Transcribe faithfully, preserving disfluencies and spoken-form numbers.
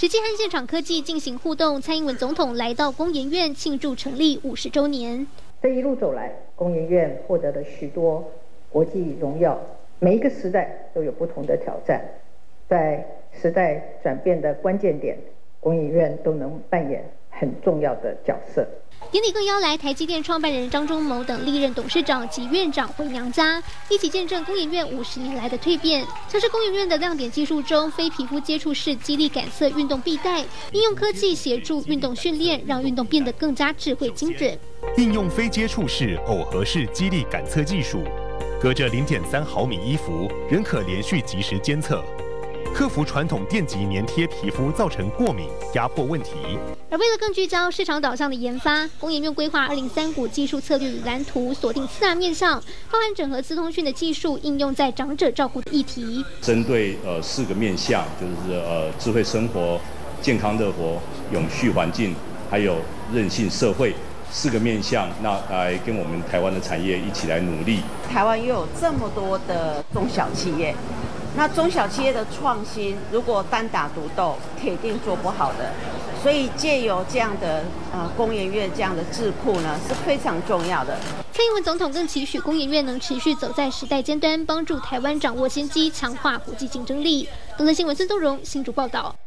实际和现场科技进行互动。蔡英文总统来到工研院庆祝成立五十周年。 这一路走来，工研院获得了许多国际荣耀。每一个时代都有不同的挑战，在时代转变的关键点，工研院都能扮演很重要的角色。 典礼更邀来台积电创办人张忠谋等历任董事长及院长回娘家，一起见证工研院五十年来的蜕变。像是工研院的亮点技术中，非皮肤接触式肌力感测运动臂带，应用科技协助运动训练，让运动变得更加智慧精准。 应用非接触式耦合式肌力感测技术，隔着零点三毫米衣服，仍可连续及时监测。克服传统电极粘贴皮肤造成过敏、压迫问题。 而为了更聚焦市场导向的研发，工研院规划二零三股技术策略与蓝图，锁定四大面向，包含整合资通讯的技术应用在长者照顾的议题。 针对呃四个面向，就是呃智慧生活、健康乐活、永续环境，还有韧性社会。四个面向，那来跟我们台湾的产业一起来努力。 台湾又有这么多的中小企业，那中小企业的创新，如果单打独斗，铁定做不好的。所以借由这样的呃工研院这样的智库呢，是非常重要的。 蔡英文总统更期许工研院能持续走在时代尖端，帮助台湾掌握先机，强化国际竞争力。东森新闻孙宗荣新竹报道。